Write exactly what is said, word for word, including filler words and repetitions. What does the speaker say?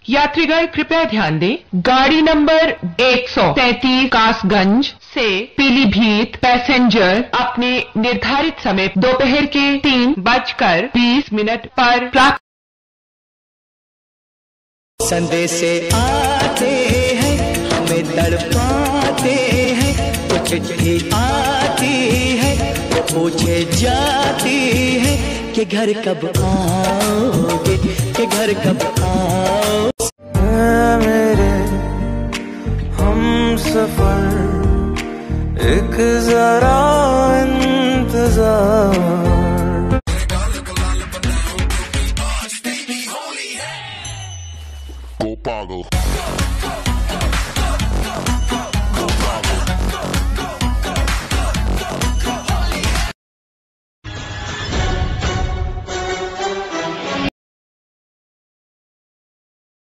यात्रीगण कृपया ध्यान दें, गाड़ी नंबर एक सौ तैंतीस कासगंज से पीलीभीत पैसेंजर अपने निर्धारित समय दोपहर के तीन बजकर बीस मिनट पर प्राप्त। संदेश आते हैं हमें तड़पाते हैं, कुछ भी आती है वो पूछे जाती है कि घर कब आओगे, कि घर कब आओ। मेरे हम सफर एक जरा इंतजार। Go Pago.